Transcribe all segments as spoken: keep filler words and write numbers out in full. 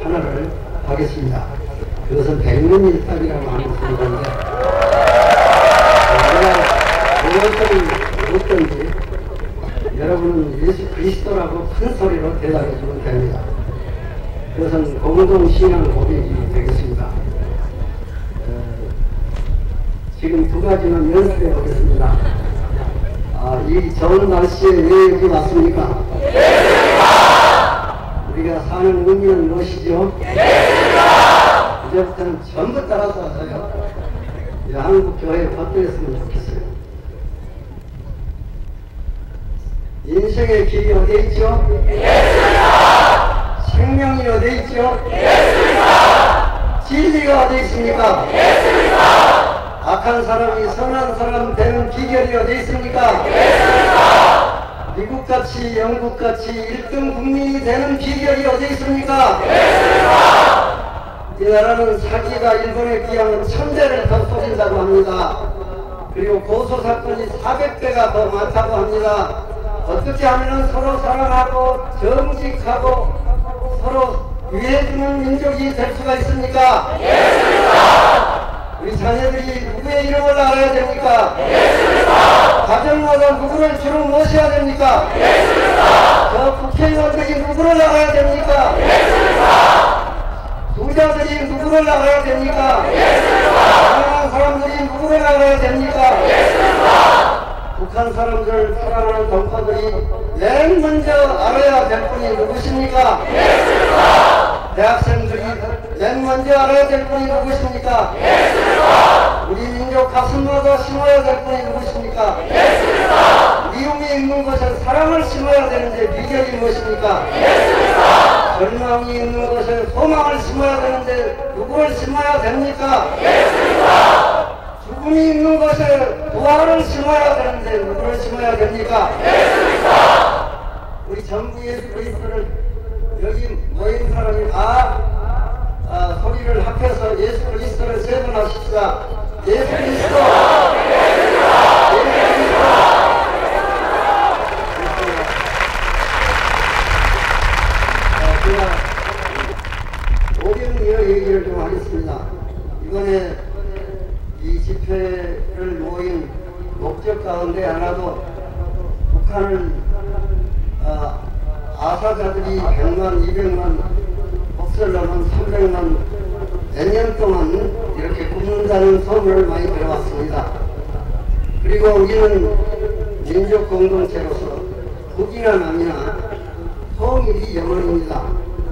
하나를 하겠습니다. 그것은 백문일답이라고 하는 소리인데 내가 무엇을 묻든지 여러분은 예수 그리스도라고 큰 소리로 대답해 주면 됩니다. 그것은 공동신앙 고백이 되겠습니다. 어, 지금 두 가지는 연습해 보겠습니다. 아, 이 좋은 날씨에 왜 여기 왔습니까? 우리가 사는 의미는 무엇이죠? 이제부터는 전부 따라서 와서요. 한국 교회에 버텨했으면 좋겠어요. 인생의 길이 어디에 있죠? 생명이 어디에 있죠? 진리가 어디에 있습니까? 악한 사람이 선한 사람 되는 비결이 어디에 있습니까? 미국같이 영국같이 일 등 국민이 되는 비결이 어디에 있습니까? 이 나라는 사기가 일본에 비하면 천배를 더 쏟인다고 합니다. 그리고 고소사건이 사백 배가 더 많다고 합니다. 어떻게 하면 서로 사랑하고 정직하고 서로 위해주는 민족이 될 수가 있습니까? 우리 자녀들이 누구의 이름을 알아야 됩니까? 가정마다 누구를 주로 모셔야 됩니까? 저 국회의원들이 누구를 알아야 됩니까? 부자들이 누구를 알아야 됩니까? 가난한 사람들이 누구를 알아야 됩니까? 북한 사람들 사랑하는 동포들이 맨 먼저 알아야 될 분이 누구십니까? 대학생들이 맨 먼저 알아야 될 분이 누구십니까? 우리 민족 가슴마다 심어야 될 분이 누구십니까? 미움이 있는 곳에 사랑을 심어야 되는데 비결이 무엇입니까? 절망이 있는 곳에 소망을 심어야 되는데 누구를 심어야 됩니까? 죽음이 있는 곳에 부활을 심어야 되는데 누구를 심어야 됩니까? 우리 전부 예수 그리스도를 여기 모인 사람이 다 아, 소리를 합해서 예수 그리스도를 세 번 하십시다. 예수 그리스도, 예수 그리스도. 아, 제가 오병이어 얘기를 좀 하겠습니다. 이번에 이 집회를 모인 목적 가운데 하나도 북한을 아, 아사자들이 백만, 이백만, 복설로는 삼백만 몇 년 동안 이렇게 굽는다는 소문을 많이 들어왔습니다. 그리고 우리는 민족 공동체로서 북이나 남이나 통일이 영원입니다.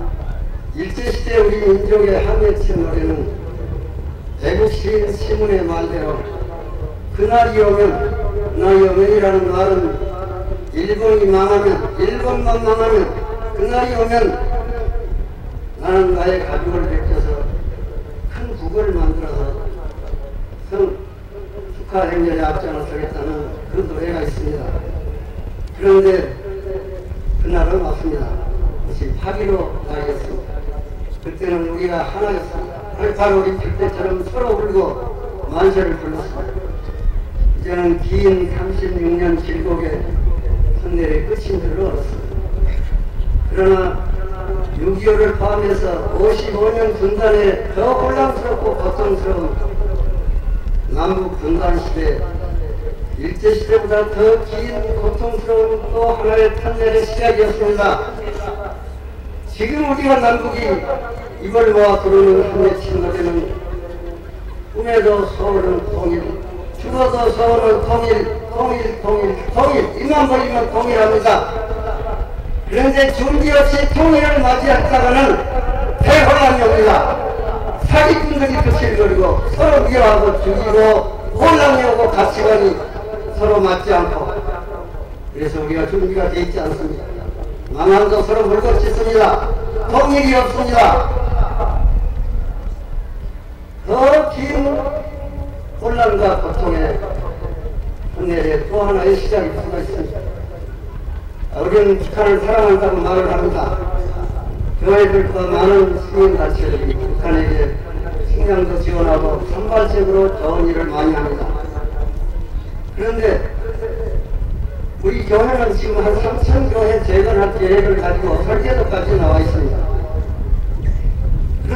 일제시대 우리 민족의 한맺힌 노래는 애국 시인 시문의 말대로 그날이 오면 그날이 오면이라는 말은 일본이 망하면 일본만 망하면 그날이 오면 나는 나의 가족을 베껴서 큰 국을 만들어서 성 축하 행렬에 앞장을 서겠다는 그 노래가 있습니다. 그런데 그날은 왔습니다. 다시 파기로 나겠습니다. 그때는 우리가 하나였습니다. 팔팔 올림픽 때처럼 서로 울고 만세를 불렀습니다. 이제는 긴 삼십육 년 길곡의 선례의 끝인 줄로 알았습니다. 그러나 육이오를 포함해서 오십오 년 분단의 더 혼란스럽고 고통스러운 남북 분단 시대, 일제시대보다 더 긴 고통스러운 또 하나의 탄핵의 시작이었습니다. 지금 우리가 남북이 입을 모아 부르는 한맺힌 노래는 꿈에도 서울은 통일, 죽어도 서울은 통일, 통일, 통일, 통일, 입만 벌리면 통일합니다. 그런데 준비 없이 통일을 맞이했다가는 대혼란이 옵니다. 사기꾼들이 끝을 거리고 서로 미워하고 죽이고 혼란이 오고 가치관이 서로 맞지 않고 그래서 우리가 준비가 되어 있지 않습니다. 망함도 서로 물고 찢습니다. 통일이 없습니다. 더 긴 혼란과 고통의 hun내의 또 하나의 시작일 수가 있습니다. 우리는 북한을 사랑한다고 말을 합니다. 교회들과 많은 시민단체들이 북한에게 식량도 지원하고 산발적으로 좋은 일을 많이 합니다. 그런데 우리 교회는 지금 한 삼천 교회 재건할 계획을 가지고 설계도까지 나와 있습니다.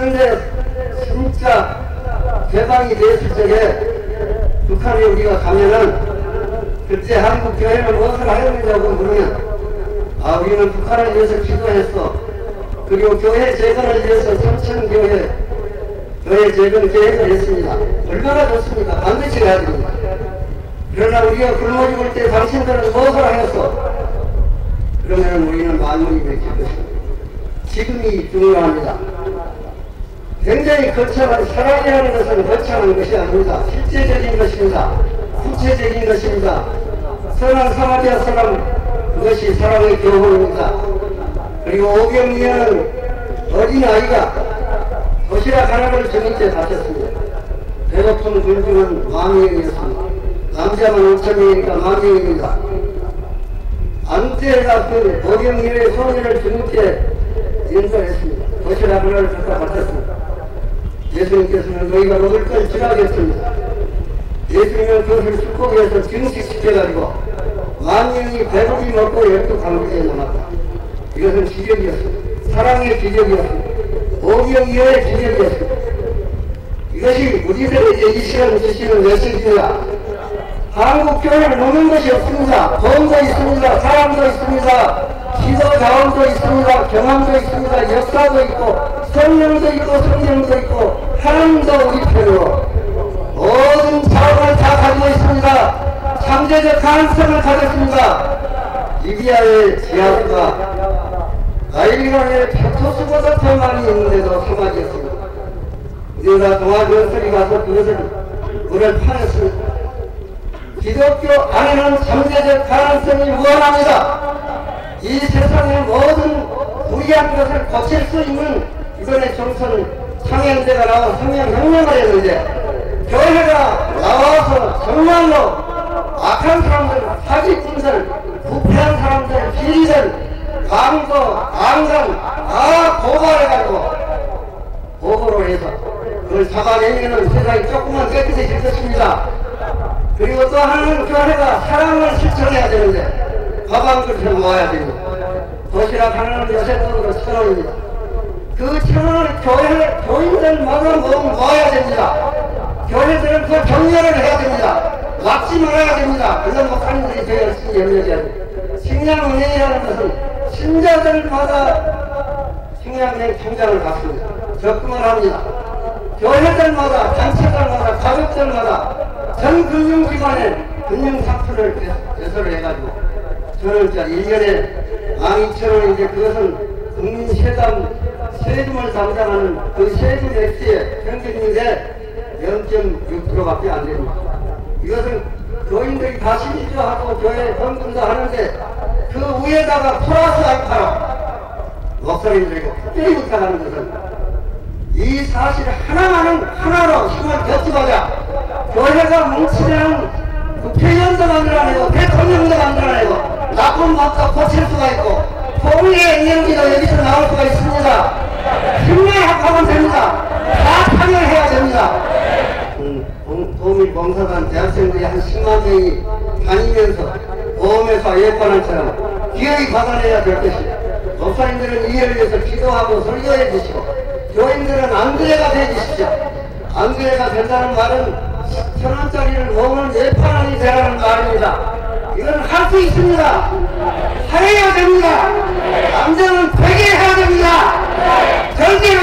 그런데 진짜 개방이 됐을 적에 북한에 우리가 가면은 그때 한국 교회는 무엇을 하였느냐고 물으면 아 우리는 북한을 위해서 기도했어. 그리고 교회 재건을 위해서 삼천교회 교회 재건 계획을 했습니다. 얼마나 좋습니까? 반드시 해야 됩니다. 그러나 우리가 굶어 죽을 때 당신들은 무엇을 하였어? 그러면 우리는 만물이 맺힐 것입니다. 지금이 중요합니다. 굉장히 거창한 사랑이라는 것은 거창한 것이 아닙니다. 실제적인 것입니다. 구체적인 것입니다. 선한 사마리아 사람 그것이 사랑의 교훈입니다. 그리고 오병이어는 어린아이가 도시락 하나를 주님께 바쳤습니다. 배고픈 군중은 만 명이었습니다. 남자만 오천 명이니까 만 명입니다. 안태가 그 오병이어의 소년을 주님께 인도했습니다. 도시락 하나를 갖다 바쳤습니다. 예수님께서는 너희가 먹을 걸 주라겠습니다. 예수님은 그것을 축복해서 증식시켜가지고 만 명이 배고기 먹고 열두 강국에 남았다. 이것은 기적이었습니다. 사랑의 기적이었습니다. 오병이어의 기적이었습니다. 이것이 우리들에게 이 시간 주시는 메시지입니다. 한국 교회는 노는 것이 없습니다. 돈도 있습니다. 사람도 있습니다. 기도 자원도 있습니다. 경험도 있습니다. 역사도 있고 성령도 있고 성령도 있고 하나님도 우리 편으로 모든 자원을 다 가지고 있습니다. 창조적 가능성을 가졌습니다. 리비아의 지하수가 나일강의 페토스보다 더 많이 있는데도 사막이었습니다. 우리가 동아전설이 가서 그것을 물을 파냈습니다. 기독교 안에는 창조적 가능성이 무한합니다. 이 세상의 모든 무리한 것을 고칠 수 있는 이번에 총선 청년대가 나와 성명혁명을 했는데 교회가 나와서 정말로 악한 사람들, 사기꾼들, 부패한 사람들, 비리들, 강도, 강간 다 고발해가지고 보고를 해서 그걸 잡아내면은 세상이 조금만 깨끗해질 것입니다. 그리고 또 하나는 교회가 사랑을 실천해야 되는데 가방그릇을 모아야 됩니다. 도시락 하나는 요새 돈으로 천 원입니다. 그 천 원을 교회, 교인들마다 모아야 됩니다. 교회들은 그 격려를 해야 됩니다. 락지 말아야 됩니다. 그런 목사님들이 더 열심히 염려해야 됩니다. 식량은행이라는 것은 신자들마다 식량은행 통장을 갖습니다. 적금을 합니다. 교회들마다, 단체들마다, 가족들마다 전 금융기관에 금융상품을 개설을 해가지고 저는 일 년에 만 이천 원인데 그것은 국민세담 세금을 담당하는 그 세금 액수의 평균인데 영 점 육 퍼센트밖에 안 됩니다. 이것은 교인들이 다 신주하고 교회 헌금도 하는데 그 위에다가 플러스 알파로 목소리를 내고 특별히 부탁하는 것은 이 사실 하나만은 하나로 힘을 겹치고자 교회가 뭉치면 국회의원도 만들어내고 대통령도 만들어내고 나쁜 맘도 고칠 수가 있고 공의의 인연기도 여기서 나올 수가 있습니다. 힘을 합하면 됩니다. 다 참여해야 됩니다. 음, 도민 봉사단 대학생들이 한 십만 명이 다니면서 보험회사 예판한처럼 기어이 받아내야 될 것입니다. 목사님들은 이해를 위해서 기도하고 설교해 주시고 교인들은 안드레가 되주십시오. 안드레가 된다는 말은 천 원짜리를 모으는 예판원이 되라는 말입니다. 이건 할 수 있습니다. 해야 됩니다. 남자는 되게 해야 됩니다. 절대로